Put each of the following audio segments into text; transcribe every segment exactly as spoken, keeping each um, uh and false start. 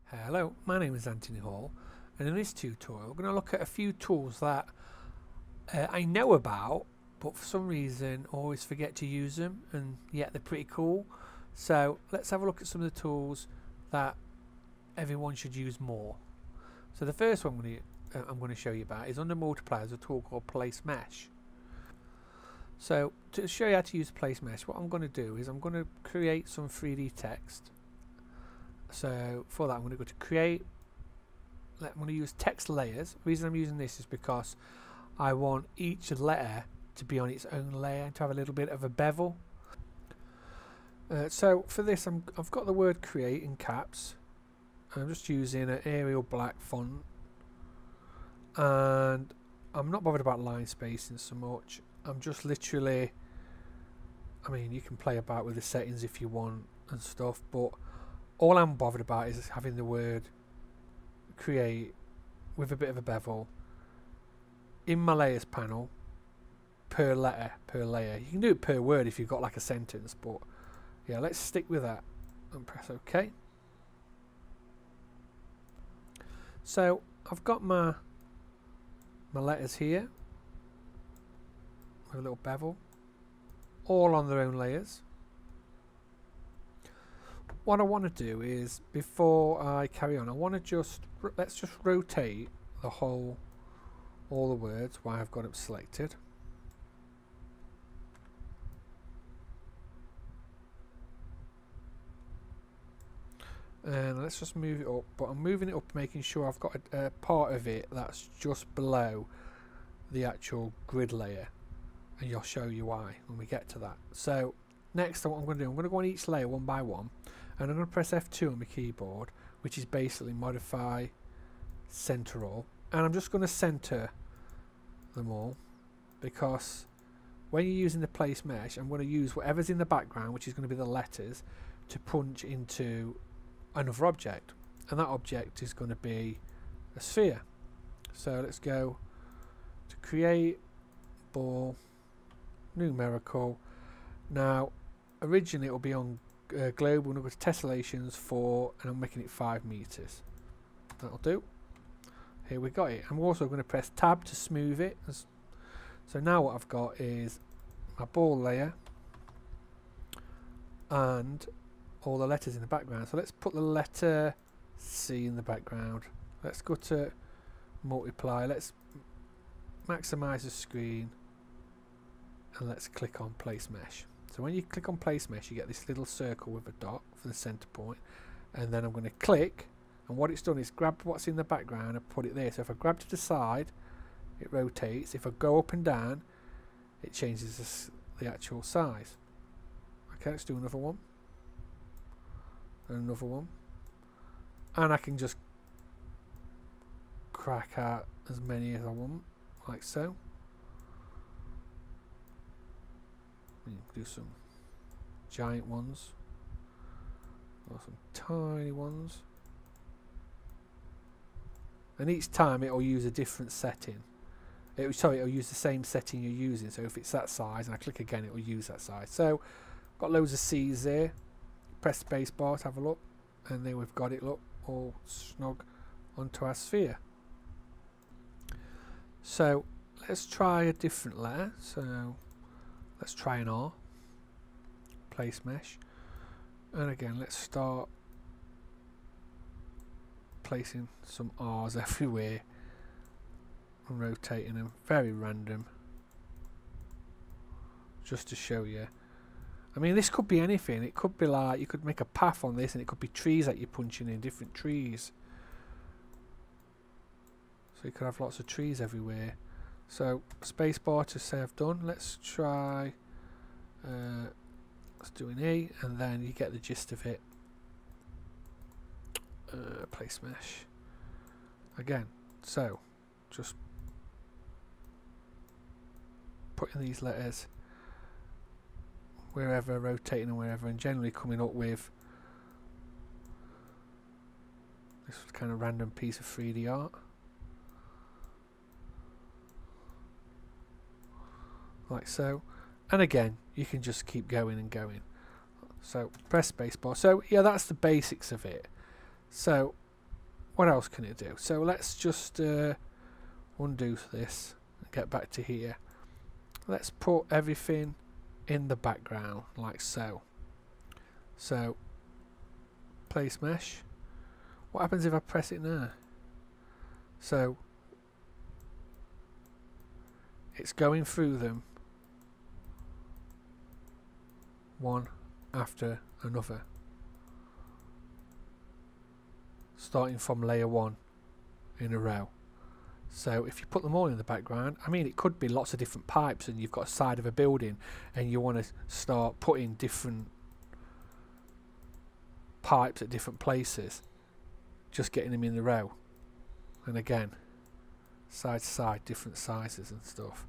Hello, my name is Anthony Hall, and in this tutorial we're going to look at a few tools that uh, I know about, but for some reason always forget to use them, and yet they're pretty cool. So let's have a look at some of the tools that everyone should use more. So the first one I'm going to, uh, I'm going to show you about is under multiplayer. There's a tool called Place Mesh. So to show you how to use Place Mesh, what I'm going to do is I'm going to create some three D text. So for that I'm going to go to create. I'm going to use text layers. The reason I'm using this is because I want each letter to be on its own layer and to have a little bit of a bevel. Uh, so for this I'm, I've got the word create in caps. I'm just using an Arial black font, and I'm not bothered about line spacing so much. I'm just literally, I mean, you can play about with the settings if you want and stuff, but all I'm bothered about is having the word create with a bit of a bevel in my layers panel per letter, per layer. You can do it per word if you've got like a sentence, but yeah, let's stick with that and press OK. So I've got my my letters here with a little bevel, all on their own layers. What I want to do is, before I carry on, I want to just, let's just rotate the whole, all the words while I've got it selected. And let's just move it up, but I'm moving it up making sure I've got a, a part of it that's just below the actual grid layer, and I'll show you why when we get to that. So next, what I'm going to do, I'm going to go on each layer one by one, and I'm going to press F two on my keyboard, which is basically modify center all, and I'm just going to center them all, because when you're using the place mesh, I'm going to use whatever's in the background, which is going to be the letters, to punch into another object, and that object is going to be a sphere. So let's go to create ball numerical. Now originally it will be on uh, global, and I'll go to tessellations four, and I'm making it five meters. That'll do. Here we got it. I'm also going to press tab to smooth it. So now what I've got is my ball layer and all the letters in the background. So let's put the letter C in the background. Let's go to multiply. Let's maximize the screen, and let's click on place mesh. So when you click on place mesh, you get this little circle with a dot for the center point, and then I'm going to click, and what it's done is grab what's in the background and put it there. So if I grab to the side, it rotates. If I go up and down, it changes this, the actual size. Okay, let's do another one, and another one, and I can just crack out as many as I want, like so. Do some giant ones or some tiny ones, and each time it will use a different setting. It will, sorry, it will use the same setting you're using. So if it's that size and I click again, it will use that size. So got loads of C's there. Press space bar to have a look, and then we've got it, look, all snug onto our sphere. So let's try a different letter. So let's try an R. Place mesh, and again let's start placing some R's everywhere and rotating them, very random, just to show you. I mean, this could be anything. It could be like, you could make a path on this, and it could be trees that you're punching in, different trees. So you could have lots of trees everywhere. So spacebar to say I've done. Let's try uh, let's do an E, and then you get the gist of it. Uh, place mesh again. So just putting these letters wherever, rotating and wherever, and generally coming up with this kind of random piece of three D art. Like so, and again you can just keep going and going. So press spacebar. So yeah, that's the basics of it. So what else can it do? So let's just uh, undo this and get back to here. Let's put everything in the background like so. So place mesh. What happens if I press it now? So it's going through them one after another, starting from layer one in a row. So if you put them all in the background, I mean, it could be lots of different pipes, and you've got a side of a building and you want to start putting different pipes at different places, just getting them in the row, and again side to side, different sizes and stuff.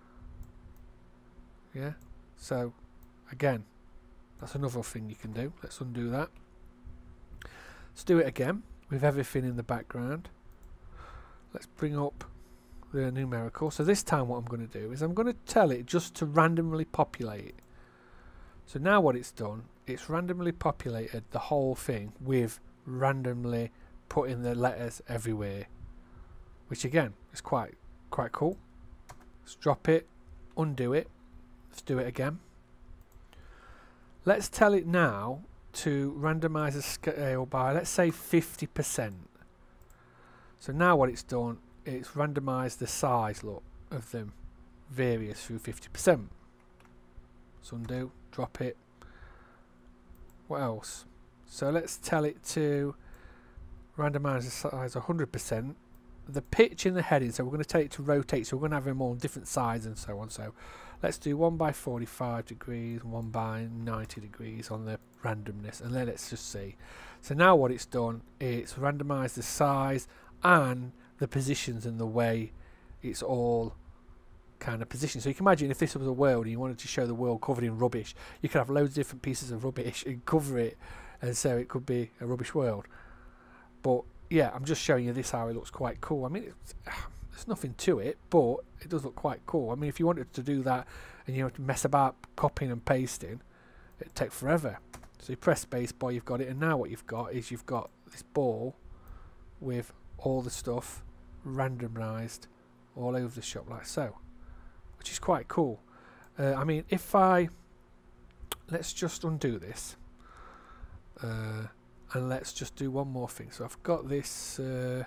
Yeah, so again, that's another thing you can do. Let's undo that. Let's do it again with everything in the background. Let's bring up the numerical. So this time what I'm going to do is I'm going to tell it just to randomly populate. So now what it's done, it's randomly populated the whole thing with randomly putting the letters everywhere, which again is quite quite cool. Let's drop it, undo it. Let's do it again. Let's tell it now to randomize the scale by, let's say, fifty percent. So now what it's done, it's randomized the size, look, of them various through fifty percent. Let's undo, drop it. What else? So let's tell it to randomize the size one hundred percent. The pitch in the heading, so we're going to tell it to rotate, so we're going to have them all different sides and so on. So let's do one by forty-five degrees, one by ninety degrees on the randomness, and then let's just see. So now what it's done, it's randomized the size and the positions and the way it's all kind of positioned. So you can imagine if this was a world and you wanted to show the world covered in rubbish, you could have loads of different pieces of rubbish and cover it, and so it could be a rubbish world. But yeah, I'm just showing you this how it looks quite cool. I mean, it's, there's nothing to it, but it does look quite cool. I mean, if you wanted to do that and you have to mess about copying and pasting, it'd take forever. So you press space bar, you've got it, and now what you've got is you've got this ball with all the stuff randomized all over the shop like so, which is quite cool. Uh, I mean, if I let's just undo this uh, and let's just do one more thing. So I've got this uh,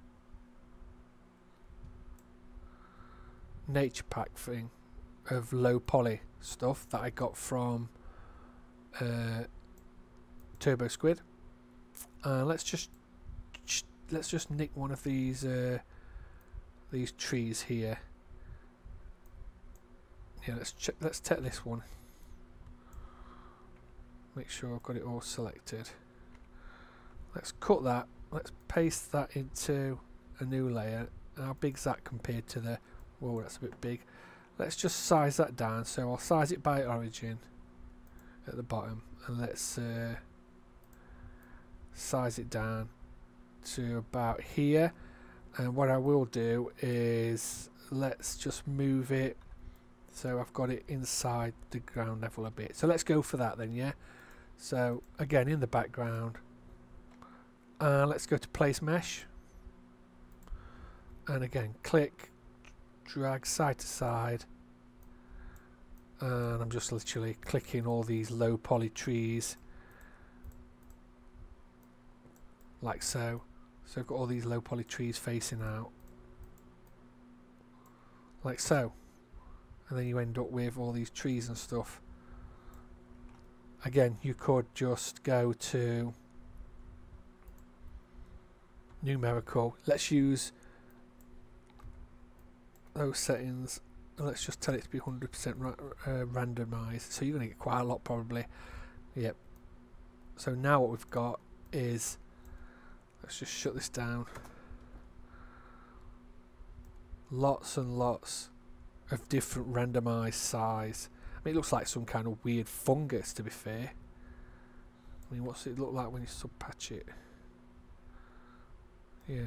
nature pack thing of low poly stuff that I got from uh, Turbo Squid. Uh, let's just let's just nick one of these uh, these trees here. Yeah, let's check. Let's take this one. Make sure I've got it all selected. Let's cut that. Let's paste that into a new layer. How big's that compared to the? Whoa, that's a bit big. Let's just size that down. So I'll size it by origin at the bottom, and let's uh, size it down to about here. And what I will do is let's just move it so I've got it inside the ground level a bit. So let's go for that then, yeah. So again, in the background, uh, let's go to place mesh, and again click, drag side to side, and I'm just literally clicking all these low poly trees like so. So I've got all these low poly trees facing out like so, and then you end up with all these trees and stuff. Again, you could just go to numerical. Let's use those settings, and let's just tell it to be one hundred percent ra uh, randomized. So you're going to get quite a lot probably. Yep. So now what we've got is, let's just shut this down. Lots and lots of different randomized size. I mean, it looks like some kind of weird fungus, to be fair. I mean, what's it look like when you sub-patch it? Yeah.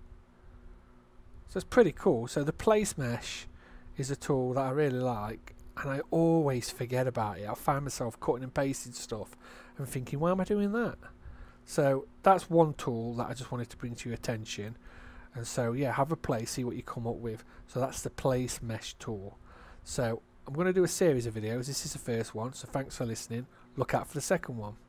So it's pretty cool. So the place mesh is a tool that I really like, and I always forget about it. I find myself cutting and pasting stuff and thinking, why am I doing that? So that's one tool that I just wanted to bring to your attention. And so yeah, have a play, see what you come up with. So that's the Place Mesh tool. So I'm going to do a series of videos. This is the first one, so thanks for listening. Look out for the second one.